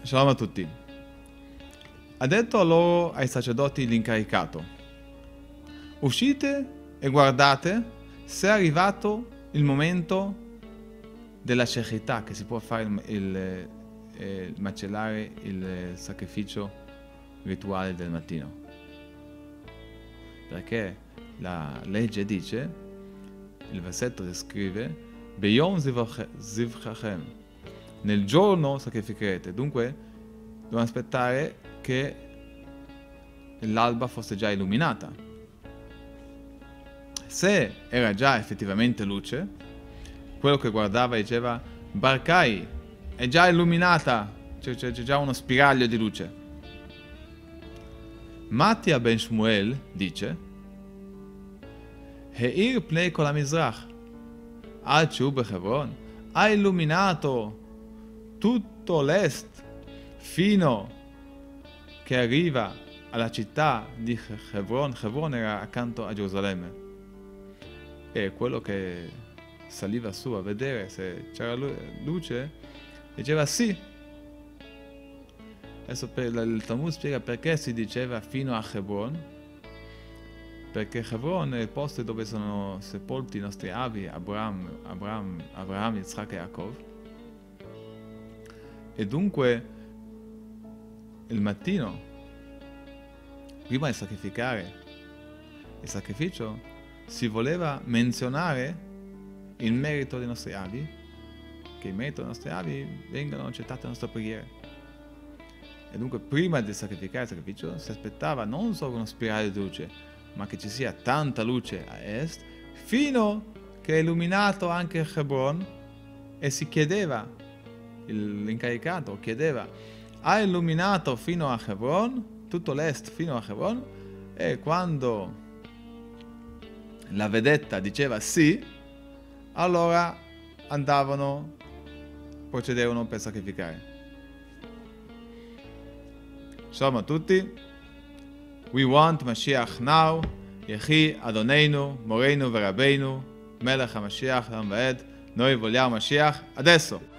Shalom a tutti. Ha detto loro ai sacerdoti l'incaricato: uscite e guardate se è arrivato il momento della shechità, che si può fare il macellare, il sacrificio rituale del mattino. Perché la legge dice, il versetto descrive, Beyom zivchachem, nel giorno sacrificherete. Dunque dobbiamo aspettare che l'alba fosse già illuminata. Se era già effettivamente luce, quello che guardava diceva: Barkai, è già illuminata, c'è già uno spiraglio di luce. Mattia ben Shmuel dice: Heir pnei kol hamizrach, ad shu bechevron, ha illuminato tutto l'est fino che arriva alla città di Hebron. Hebron era accanto a Gerusalemme, e quello che saliva su a vedere se c'era luce diceva sì. Adesso il Talmud spiega perché si diceva fino a Hebron, perché Hebron è il posto dove sono sepolti i nostri avi Abraham, Yitzhak e Yaakov. E dunque il mattino, prima di sacrificare il sacrificio, si voleva menzionare il merito dei nostri avi, che il merito dei nostri avi vengano accettate le nostre preghiere. E dunque prima di sacrificare il sacrificio si aspettava non solo uno spiraglio di luce, ma che ci sia tanta luce a est, fino che è illuminato anche Hebron, e si chiedeva, l'incaricato chiedeva: ha illuminato fino a Hebron, tutto l'est fino a Hebron? E quando la vedetta diceva sì, allora procedevano per sacrificare. Shalom a tutti. We want Mashiach now. Yehi Adoneinu, Moreinu Verabeinu, Melech HaMashiach Lam Vaed. Noi vogliamo Mashiach adesso.